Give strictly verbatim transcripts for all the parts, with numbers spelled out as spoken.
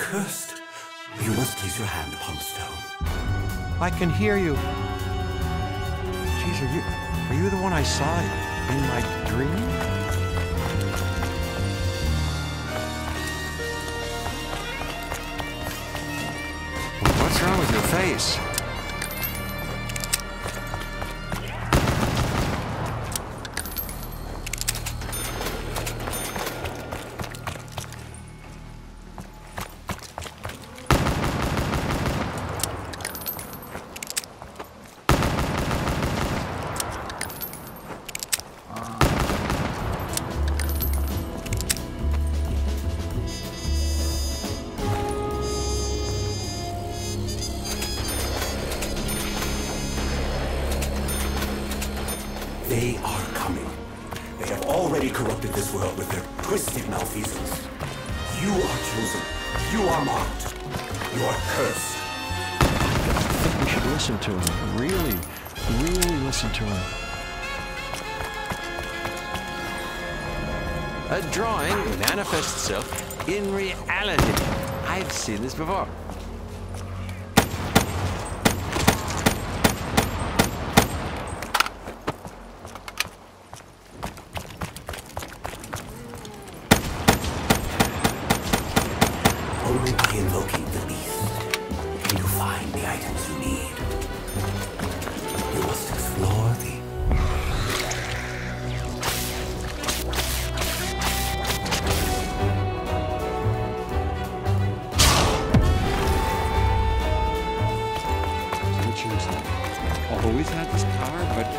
cursed. You must place your hand upon the stone. I can hear you. Jeez, are you, are you the one I saw in my dream? What's wrong with your face? They are coming. They have already corrupted this world with their twisted malfeasance. You are chosen. You are marked. You are cursed. I think we should listen to him. Really, really listen to him. A drawing manifests itself in reality. I've seen this before. Only by invoking the beast can you find the items you need. You must explore the... Richard's always had this power, but...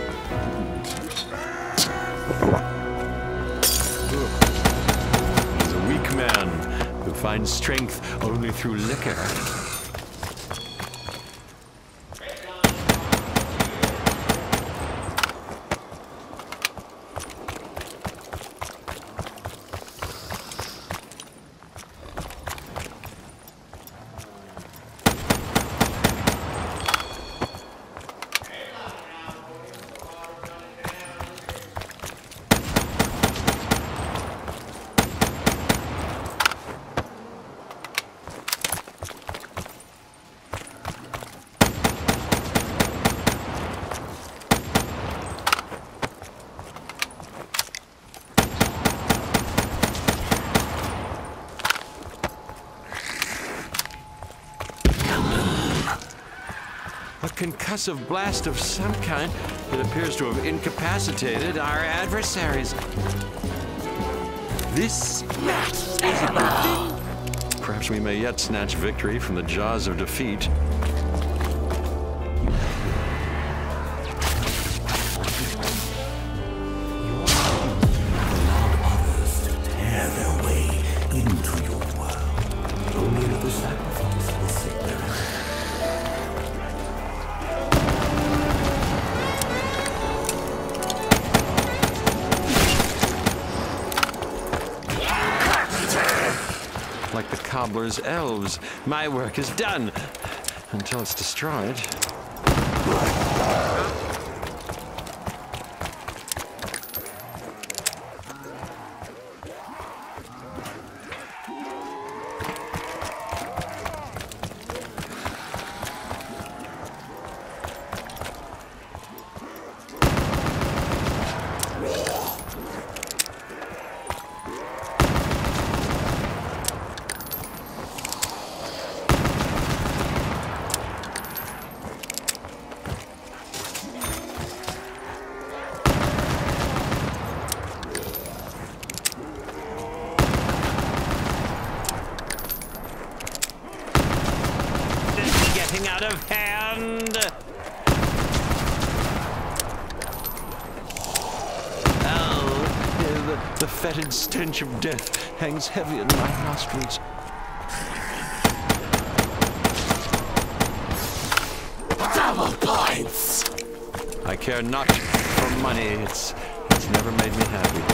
He's a weak man who finds strength only through liquor. A concussive blast of some kind that appears to have incapacitated our adversaries. This is a good thing. Perhaps we may yet snatch victory from the jaws of defeat. allowed others to tear their way into your world. Only another sacrifice will save their life. Like the cobbler's elves, my work is done until it's destroyed. Out of hand. Oh, the, the fetid stench of death hangs heavy in my nostrils. Double points! I care not for money. It's, it's never made me happy.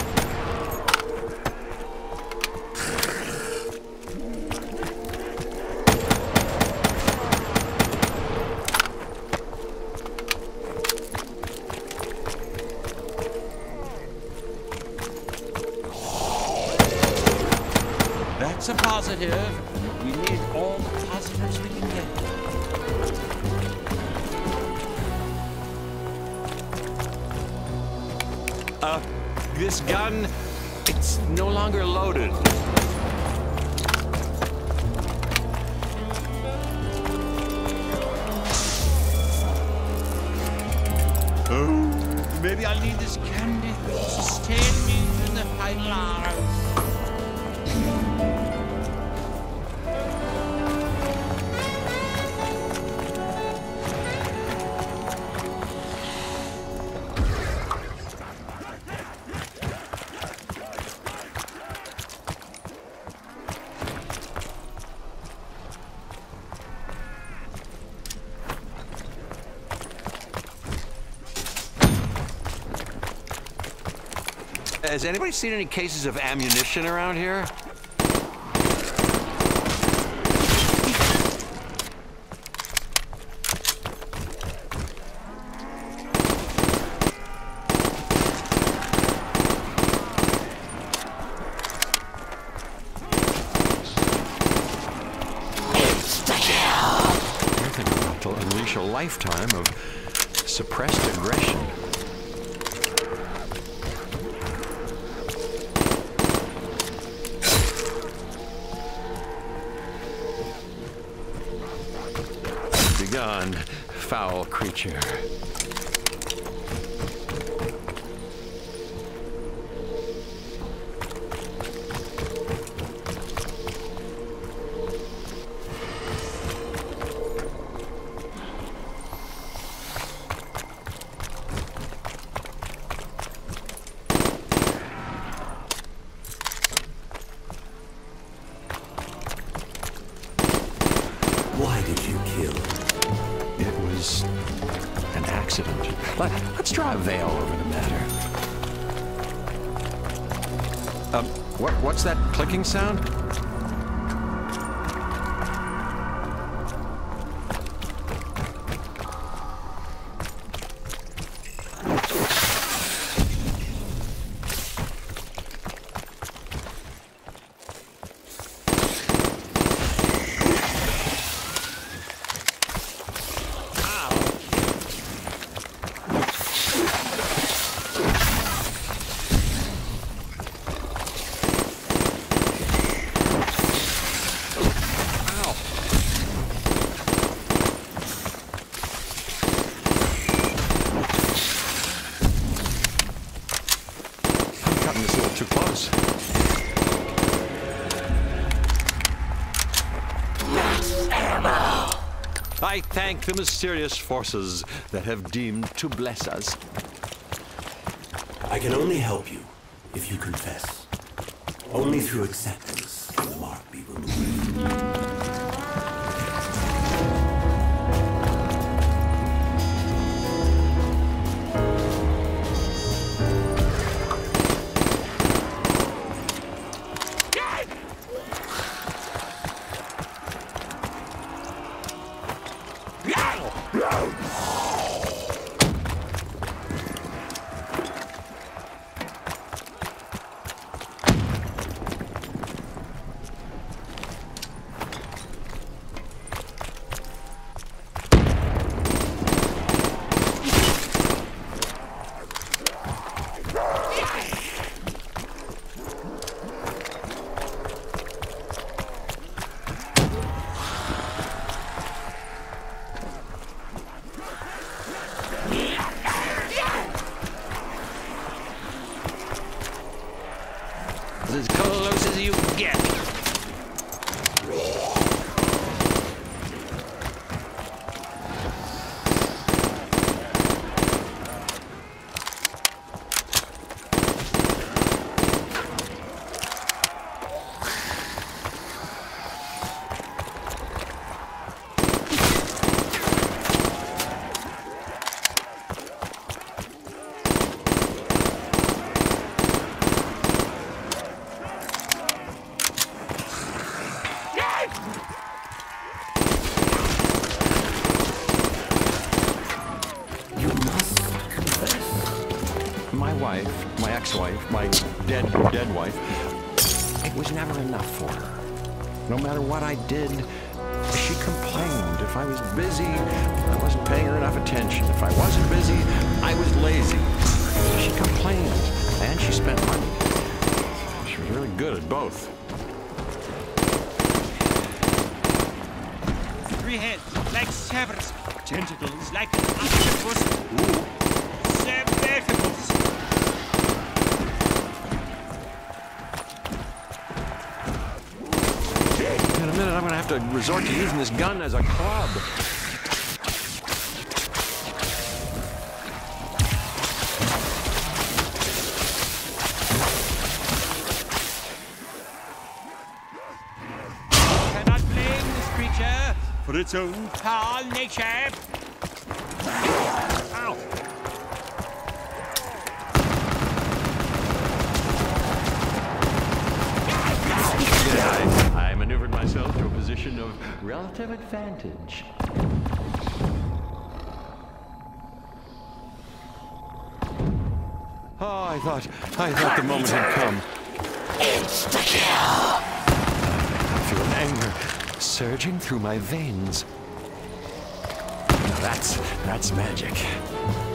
That's a positive. We need all the positives we can get. Uh, this gun, it's no longer loaded. Oh, maybe I'll need this candy to sustain me in the final hours. Has anybody seen any cases of ammunition around here? I think I'm about to unleash a lifetime of suppressed aggression. Begone, foul creature. Why did you kill? It was an accident. Let, let's draw a veil over the matter. Um, what, what's that clicking sound? Too close. Max ammo! I thank the mysterious forces that have deemed to bless us. I can only help you if you confess. Only through acceptance can the mark be removed. As close as you can get. My wife, my ex-wife, my dead, dead wife, it was never enough for her. No matter what I did, she complained. If I was busy, I wasn't paying her enough attention. If I wasn't busy, I was lazy. She complained, and she spent money. She was really good at both. Three heads, like sabres. Tentacles, like an octopus. Ooh. Sabbaticals. In a minute, I'm going to have to resort to using this gun as a club. Cannot blame this creature for its own foul nature. Ow! I, I maneuvered myself to a position of relative advantage. Oh, I thought, I thought the moment had come. Insta-kill! I feel anger surging through my veins. Now that's, that's magic.